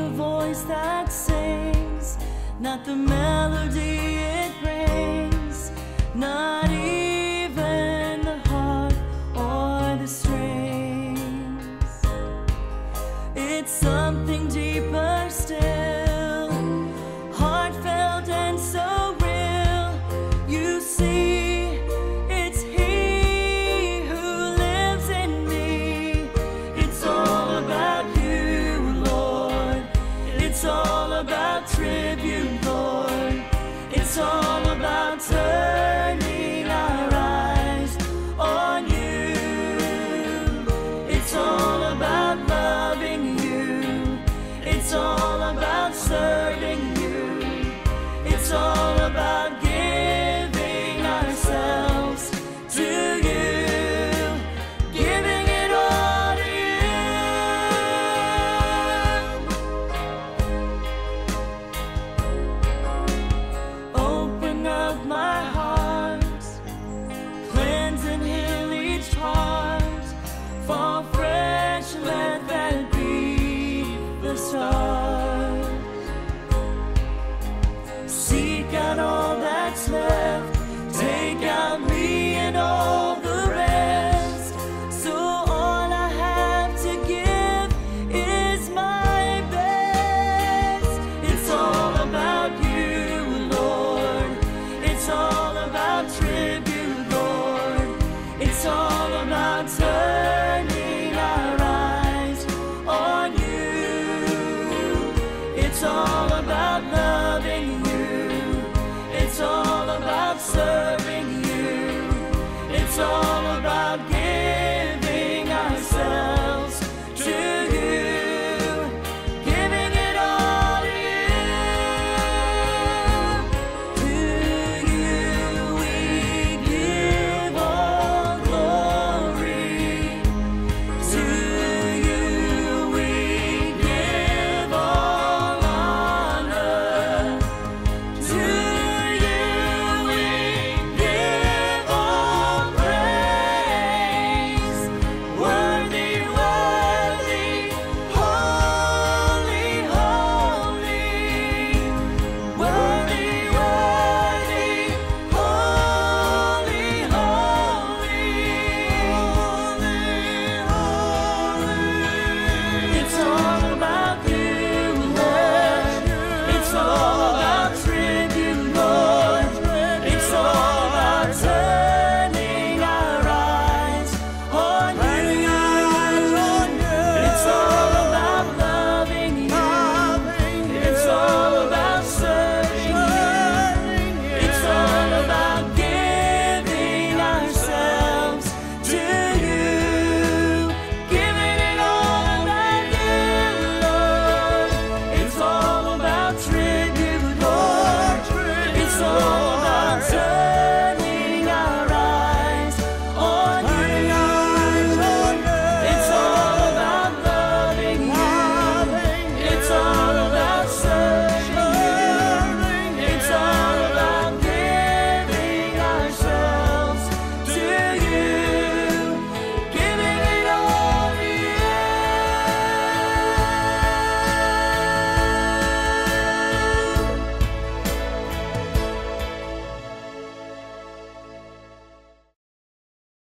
the voice that sings, not the melody it brings, not even the harp or the strings. It's something deeper still, heartfelt and so real. You see, it's He who lives in me. It's all about you, Lord. It's all about tribute, Lord. It's all about turning our eyes on you. It's all about loving you. It's all about serving you. It's all about giving ourselves to you, giving it all to you. Open up my heart, cleanse and heal each heart. Fall fresh, let that be the start. Seek out all that's left, take out me and all the rest. So all I have to give is my best. It's all about you, Lord. It's all about tribute, Lord. It's all about turning our eyes on you. It's all about loving you. It's all about serving you. It's all about giving.